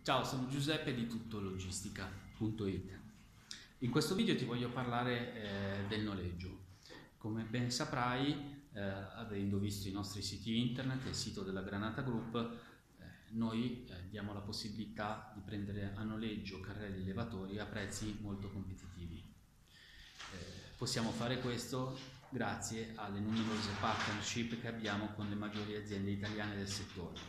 Ciao, sono Giuseppe di tuttologistica.it. In questo video ti voglio parlare del noleggio. Come ben saprai, avendo visto i nostri siti internet e il sito della Granata Group, noi diamo la possibilità di prendere a noleggio carrelli elevatori a prezzi molto competitivi. Possiamo fare questo grazie alle numerose partnership che abbiamo con le maggiori aziende italiane del settore.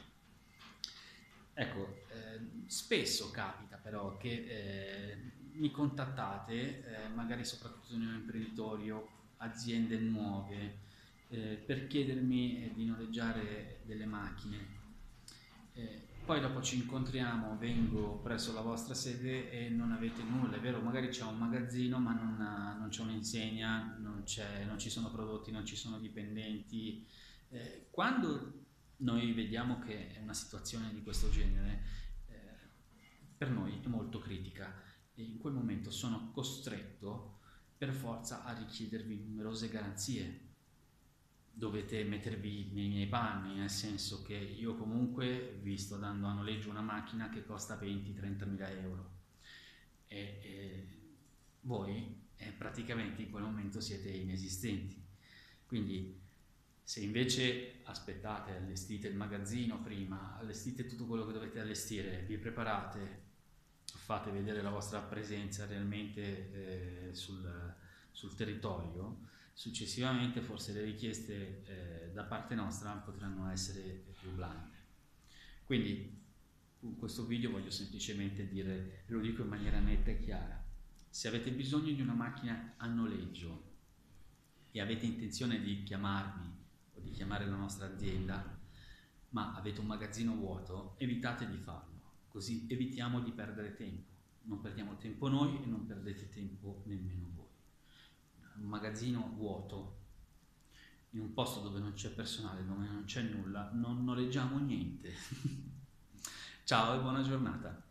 Ecco, spesso capita però che mi contattate, magari soprattutto neoimprenditori o aziende nuove, per chiedermi di noleggiare delle macchine. Poi dopo ci incontriamo, vengo presso la vostra sede e non avete nulla, è vero, magari c'è un magazzino ma non c'è un'insegna, non ci sono prodotti, non ci sono dipendenti. Quando noi vediamo che è una situazione di questo genere, per noi è molto critica e in quel momento sono costretto per forza a richiedervi numerose garanzie. Dovete mettervi nei miei panni, nel senso che io comunque vi sto dando a noleggio una macchina che costa 20-30 mila euro e voi praticamente in quel momento siete inesistenti. Quindi se invece aspettate, allestite il magazzino prima, allestite tutto quello che dovete allestire, vi preparate, fate vedere la vostra presenza realmente sul territorio, successivamente forse le richieste da parte nostra potranno essere più blande. Quindi con questo video voglio semplicemente dire, lo dico in maniera netta e chiara, se avete bisogno di una macchina a noleggio e avete intenzione di chiamarmi o di chiamare la nostra azienda, ma avete un magazzino vuoto, evitate di farlo, così evitiamo di perdere tempo. Non perdiamo tempo noi e non perdete tempo nemmeno voi. Un magazzino vuoto, in un posto dove non c'è personale, dove non c'è nulla, non noleggiamo niente. Ciao e buona giornata.